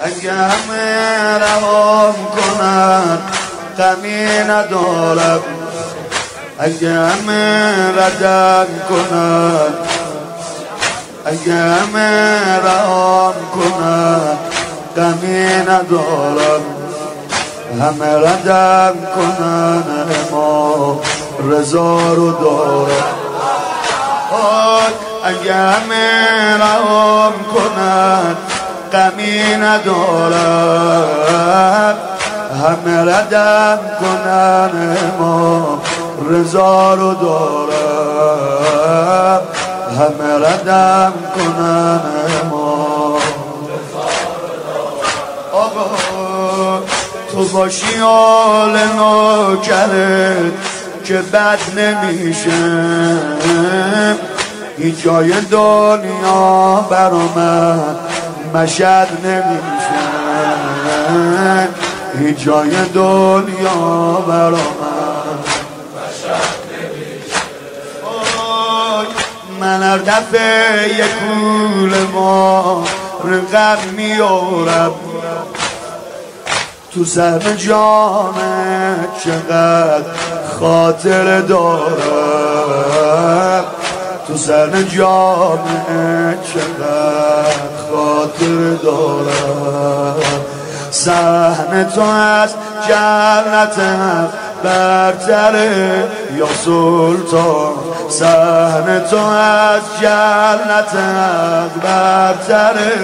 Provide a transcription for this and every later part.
اگه همه رهام کنن غمی ندارم، اگه همه ردم کنن، اگه همه رهام کنن غمی ندارم، همه ردم کنن اما رضا رو دارم. اگه همه رهام کنن غمی ندارم، همه ردم کنن اما رضا رو دارم، همه ردم کنن اما رضا رو دارم. آقا تو باشی حال نوکرت که بد نمیشه، هیچ جای دنیا برا من مشهد نمیشه، هیچ جای دنیا برا من مشهد نمیشه. من هر دفعه یک کول ما رقم میارم، تو سر جامت چقدر خاطر دارم، تو سر جامت چقدر خاطر دارم. صحن تو از جنتم برتره یا سلطان، صحن تو از جنتم برتره.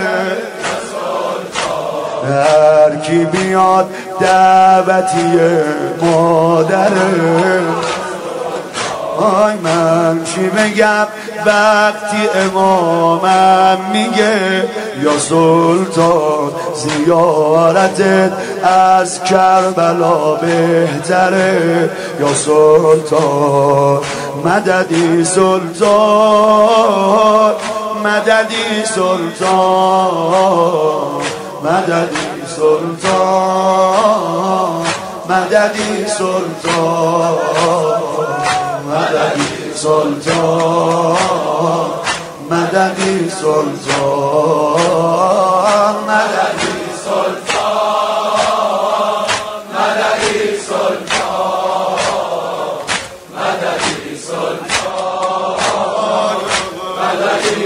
هر کی بیاد دعوتی مادره، آی من چی بگم وقتی امامم میگه یا سلطان زیارتت از کربلا بهتره، یا سلطان مددی سلطان، مددی سلطان، مددی سلطان، مددی سلطان، مددی سلطان، مددی سلطان، مددی سلطان، مددی سلطان، مددی سلطان، مددی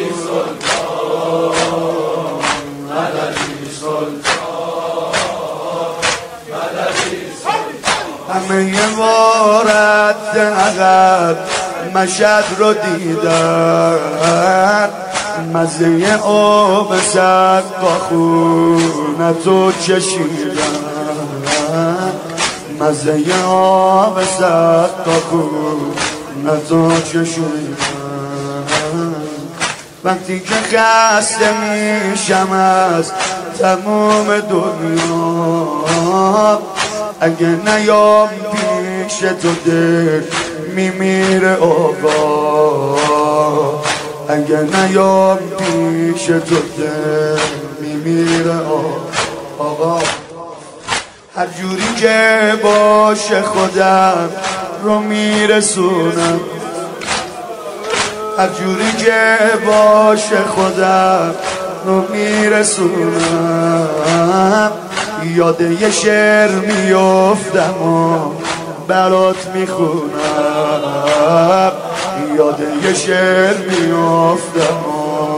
سلطان، مددی سلطان، مددی سلطان. همه وارد عقب مشهد رو دیدن، مزه آب سقا خونتو چشیدن، مزه آب سقا خونتو چشیدن. وقتی که خسته میشم از تمام دنیا، اگه نیام پیش تو دل میمیره آقا، اگه نیام پیش تو دل میمیره آقا. هر جوری که باشه خودم رو میرسونم، هر جوری که باشه خودم رو میرسونم. یاد یه شعر میافتم و برات میخونم، یاد یه شعر میافتم و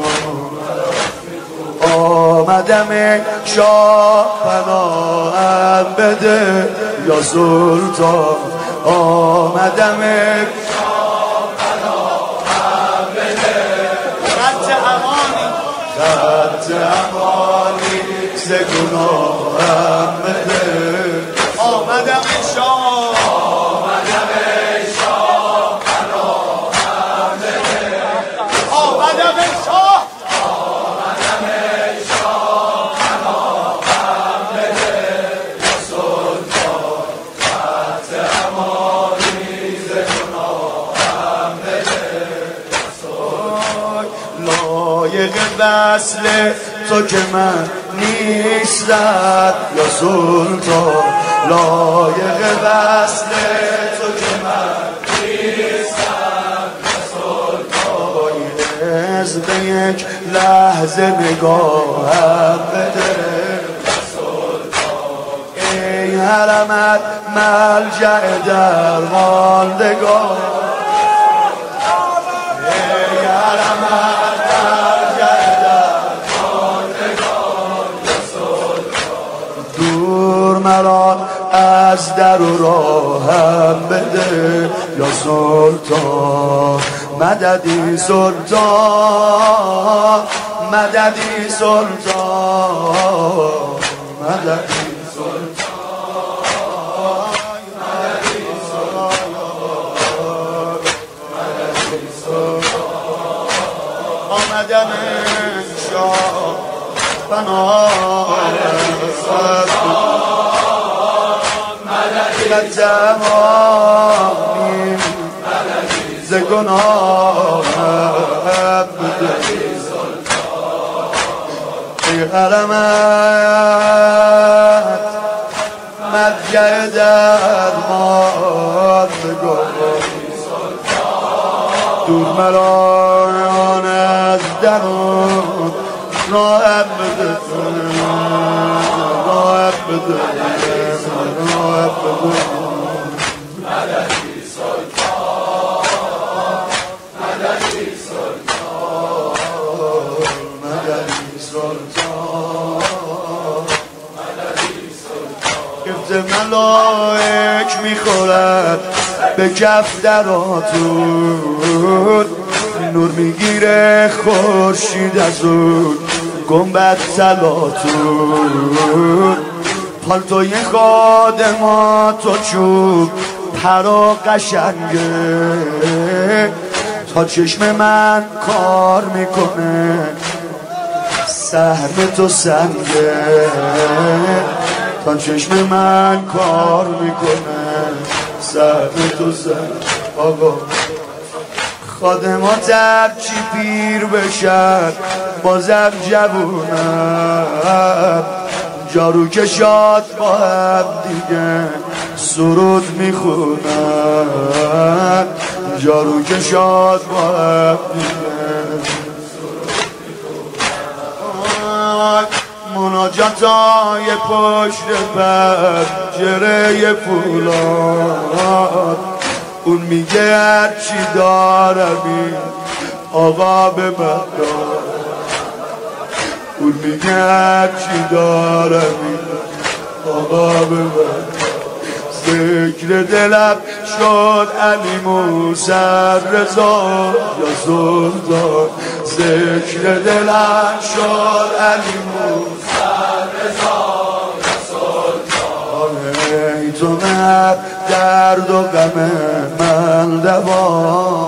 آمدم شاه پناهم بده یا سلطان، آمدم شاه پناهم بده. خط امانی، خط امانی ز گناهم بده. آمدم شاه، آمدم شاه پناهم بده. آمدم شاه، آمدم شاه پناهم بده. یا سلطان خط امانی ز گناهم بده. لایق وصل تو که من نیستم یا سلطان، لایق وصل تو که من نیستم یا سلطان. از به یک لحظه نگاهم بده، حرمت ملجأ درماندگان دور مرا از در و راهم بده یا سلطان مددی سلطان مددی سلطان مددی سلطان مددی سلطان آمدم شاه پناه زمانی ز گناهم ای حرمت ملجأ درماندگان دور مرا از درون راهم بده راهم بده مددی سلطان مددی سلطان مددی سلطان مددی سلطان گفت ملائک میخورد به کف دراتون نور میگیره خورشید از اون گنبد طلاتون پالتوی خادمات و چوب پرا قشنگه تا چشم من کار میکنه سهم تو سنگه تا چشم من کار میکنه سهم تو سنگه آقا خادمات هرچی پیر بشن بازم جوونن جارو کشات با هم دیگه سرود میخونن جارو کشات با هم دیگه مناجاتای پشت پنجره فولاد اون میگه هرچی دارم این آقا به من دار اون میگه هرچی دارم این آقا به من ذکر دلم شد علی موسی رضا یا سلطان ذکر دلم شد علی موسی رضا یا سلطان ای تو مرد درد و غم من دوا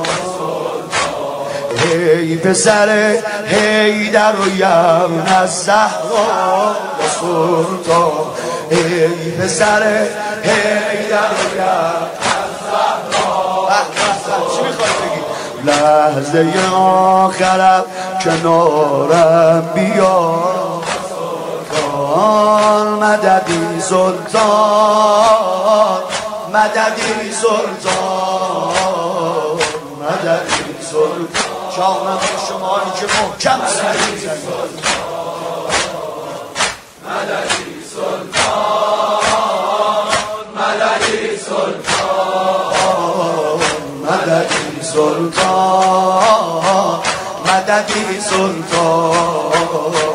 ای پسر حیدر و یم از زهرا یا سلطان ای پسر حیدر و یم از زهرا چی میخوای بگی؟ لحظه آخرم کنارم بیا مددی سلطان مددی سلطان مددی سلطان شاهنامه شمایی که محکم سری مددی سلطان مددی سلطان مددی سلطان مددی سلطان